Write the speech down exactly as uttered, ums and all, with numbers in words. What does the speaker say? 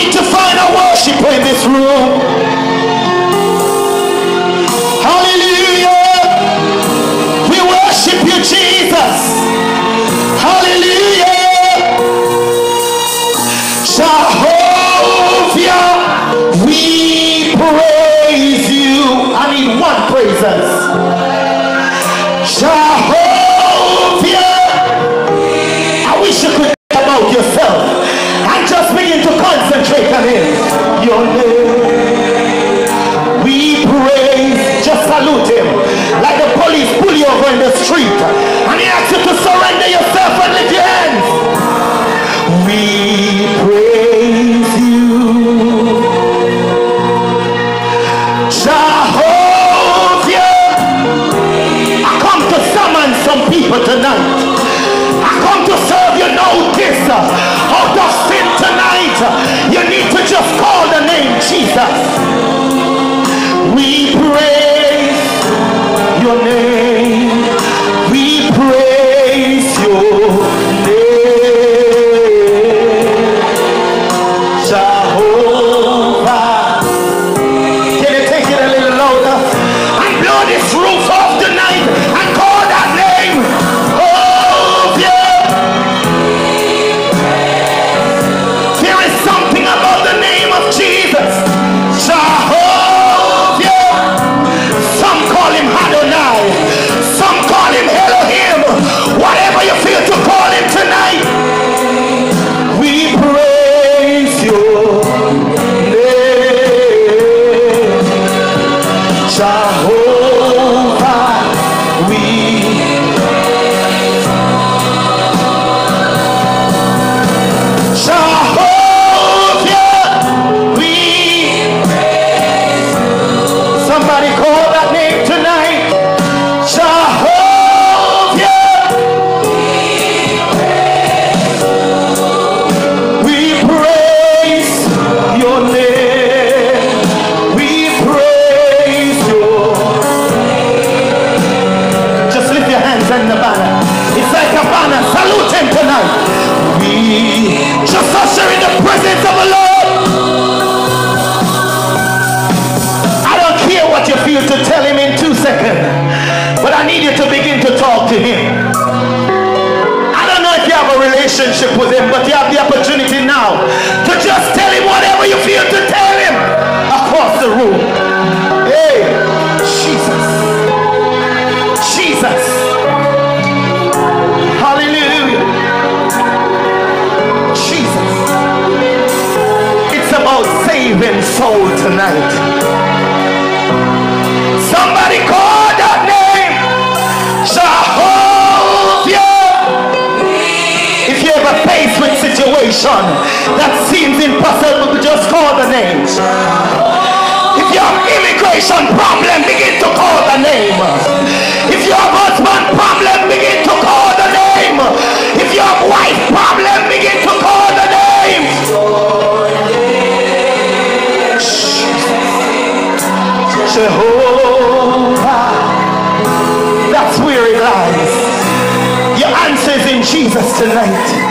need to find a worshiper in this room. Hallelujah. We worship you, Jesus. Hallelujah. Jehovah, we praise you. I need one praises. Jehovah, I wish you could think about yourself and just begin to concentrate on him. Your name, we praise. Just salute him like the police pull you over in the street and he asks you to surrender yourself and lift your hands. We praise you, Jehovah. I come to summon some people tonight. I come to serve you notice out of sin tonight. You need to just call the name Jesus. We praise your name. We praise your name, Jehovah. Can you take it a little louder and blow this roof off tonight and call that name? Oh yeah. There is something about the name of Jesus, Jehovah. Some call him Adonai, some call him Elohim. Whatever you feel to call him tonight, we praise your name, Jehovah. We Jehovah, we somebody call that name tonight. Jehovah, we praise your name. We praise your. Just lift your hands in the banner. It's like a banner. Salute him tonight. We just usher in the presence of the Lord. I don't care what you feel to tell him in two seconds, but I need you to begin to talk to him. I don't know if you have a relationship with him, but you have the opportunity now to just tell him whatever you feel to tell him across the room. Hey, Jesus. Jesus. Hallelujah. Jesus. It's about saving soul tonight. Somebody call that name, Jehovah. If you ever faced with situation that seems impossible, just call the name. If you have immigration problem, begin to call the name. If you have husband problem, begin to call the name. If you have wife problem, begin to call the name. Jehovah, that's where it lies. Your answer is in Jesus tonight.